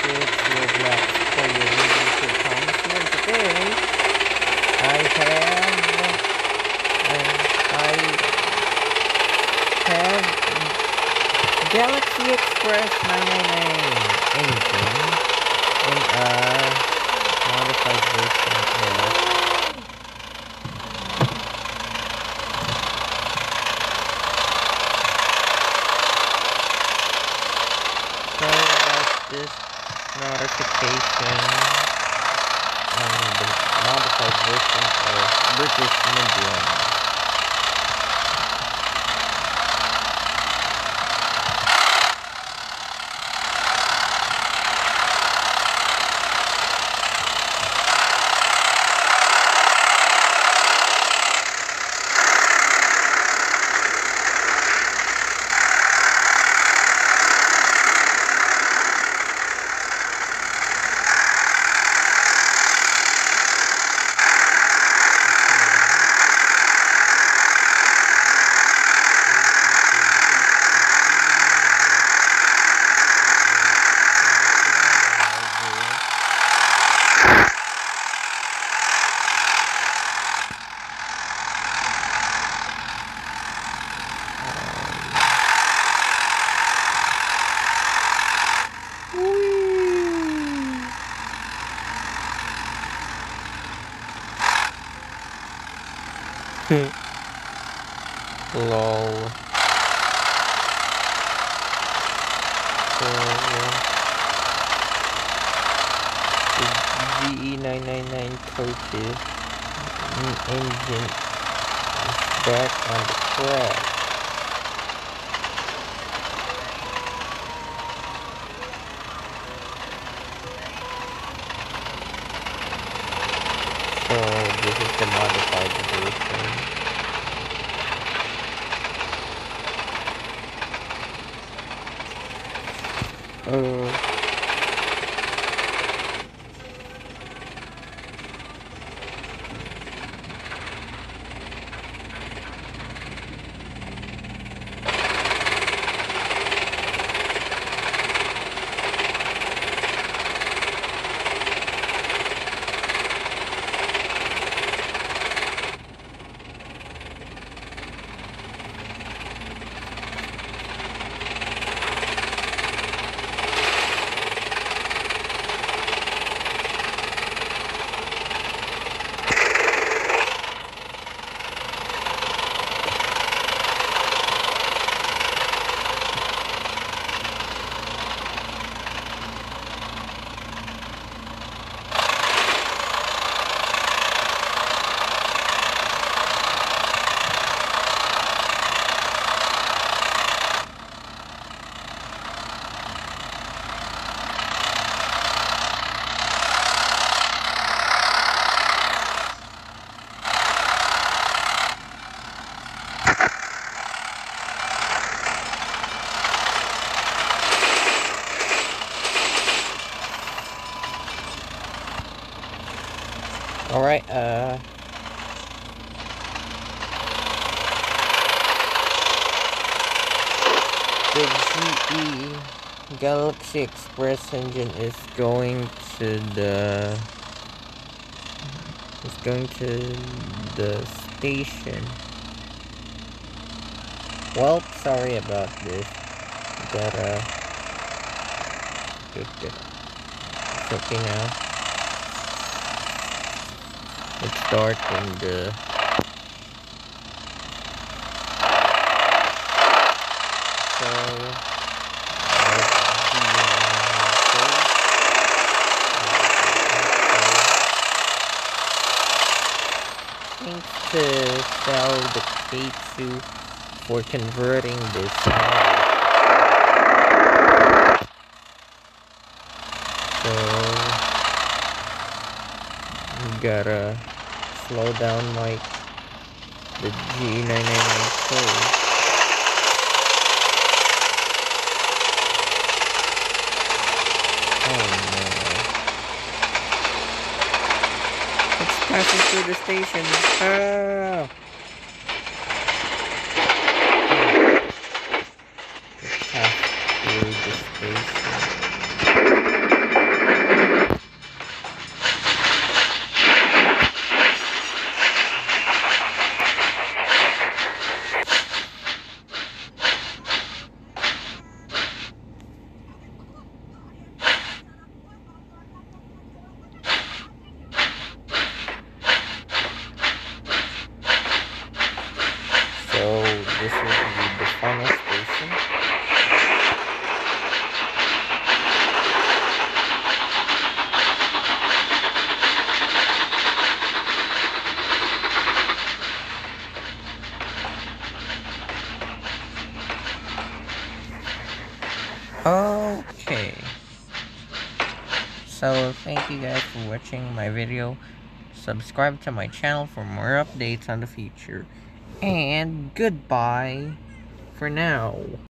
Roblox for your music comes here today. I have Galaxy Express 999 engine in a modified version of this notification on the modified version of British Medium. Lol. So the GE999 coaches engine is back on the track. So this is the modified version. Alright, the GE Galaxy Express engine is going to the station. Well, sorry about this, but it's okay now. It's starting the thanks to sell the K2 for converting this model. So we gotta slow down like the GE999 code. Oh no. It's passing through the station. Ah! It's passed through the station. final station. Okay. So thank you guys for watching my video. Subscribe to my channel for more updates on the future. And goodbye for now.